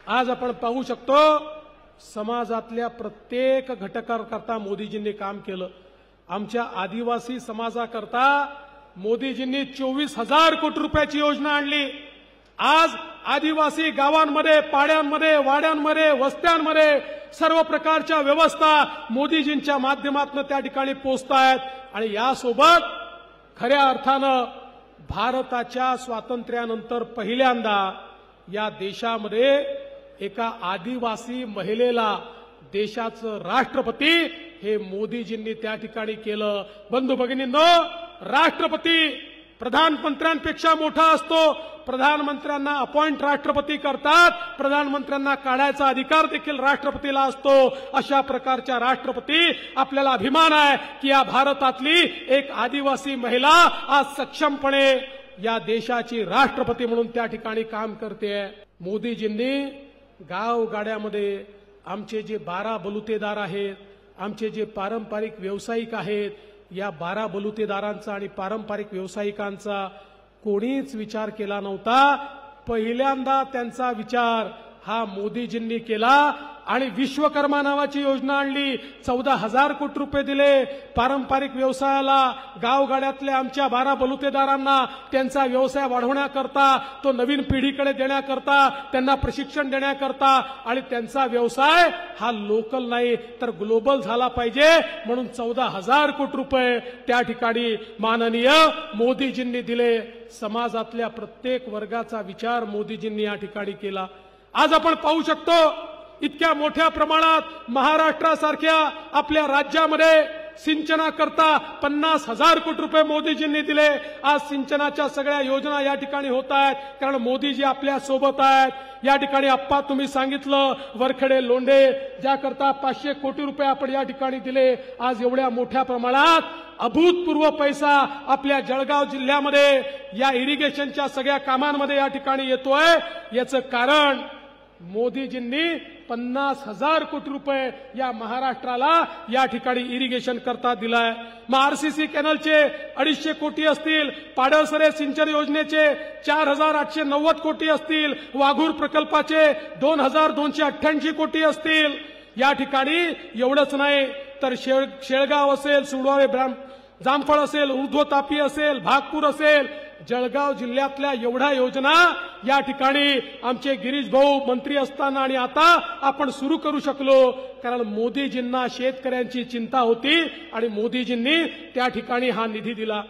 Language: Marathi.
आज आपण पाहू शकतो समाजातल्या प्रत्येक घटकाकरता मोदीजींनी काम केलं। आमच्या आदिवासी समाजाकरता मोदीजींनी 24,000 कोटी रुपयाची योजना आणली। आज आदिवासी गावांमध्ये, पाड्यांमध्ये, वाड्यांमध्ये, वस्त्यांमध्ये सर्व प्रकारच्या व्यवस्था मोदीजींच्या माध्यमातून त्या ठिकाणी पोहोचतायत आणि यासोबत खऱ्या अर्थानं भारताच्या स्वातंत्र्यानंतर पहिल्यांदा या देशामध्ये एका आदिवासी महिलेला देशाचं राष्ट्रपती हे मोदीजींनी त्या ठिकाणी केलं। बंधू भगिनींनो, राष्ट्रपती प्रधानमंत्र्यांपेक्षा मोठा असतो। प्रधानमंत्र्यांना अपॉइंट राष्ट्रपती करतात, प्रधानमंत्र्यांना काढायचा अधिकार देखील राष्ट्रपतीला असतो। अशा प्रकारच्या राष्ट्रपती आपल्याला अभिमान आहे की या भारतातली एक आदिवासी महिला आज सक्षमपणे या देशाची राष्ट्रपती म्हणून त्या ठिकाणी काम करते। मोदीजींनी गावगाड्यामध्ये आमचे जे 12 बलुतेदार आहेत, आमचे जे पारंपरिक व्यावसायिक आहेत, या 12 बलुतेदारांचा आणि पारंपरिक व्यावसायिकांचा कोणीच विचार केला नव्हता। पहिल्यांदा त्यांचा विचार हा मोदीजींनी केला आणि विश्वकर्मा नावाची योजना आणली। 14,000 कोटी रुपये दिले पारंपरिक व्यवसायाला, गावगाड्यातल्या आमच्या 12 बलुतेदारांना त्यांचा व्यवसाय वाढवण्याकरता, तो नवीन पिढीकडे देण्याकरता, त्यांना प्रशिक्षण देण्याकरता आणि त्यांचा व्यवसाय हा लोकल नाही तर ग्लोबल झाला पाहिजे म्हणून 14,000 कोटी रुपये त्या ठिकाणी माननीय मोदीजींनी दिले। समाजातल्या प्रत्येक वर्गाचा विचार मोदीजींनी या ठिकाणी केला। आज आपण पाहू शकतो इतक्या मोठ्या प्रमाणात महाराष्ट्रासारख्या आपल्या राज्यामध्ये सिंचनाकरता 50,000 कोटी रुपये मोदीजींनी दिले। आज सिंचनाच्या सगळ्या योजना या ठिकाणी होत आहेत कारण मोदीजी आपल्या सोबत आहेत। या ठिकाणी आप्पा तुम्ही सांगितलं वरखडे लोंढे ज्याकरता 500 कोटी रुपये आपण या ठिकाणी दिले। आज एवढ्या मोठ्या प्रमाणात अभूतपूर्व पैसा आपल्या जळगाव जिल्ह्यामध्ये या इरिगेशनच्या सगळ्या कामांमध्ये या ठिकाणी येतोय। याचं कारण मोदीजींनी 50,000 कोटी रुपये या महाराष्ट्राला या ठिकाणी इरिगेशन करता दिलाय। मग आरसीसी कॅनलचे 250 कोटी असतील, पाडळसरे सिंचन योजनेचे 4,890 कोटी असतील, वाघूर प्रकल्पाचे 2,288 कोटी असतील। या ठिकाणी एवढंच नाही तर शेळगाव असेल, सुडवावे जामफळ असेल, ऊर्ध्व तापी असेल, भागपूर असेल, जळगाव जिल्ह्यातल्या एवढ्या योजना या ठिकाणी आमचे गिरीश भाऊ मंत्री असताना आणि आता आपण सुरू करू शकलो कारण मोदीजींना शेतकऱ्यांची चिंता होती आणि मोदीजींनी त्या ठिकाणी हा निधी दिला।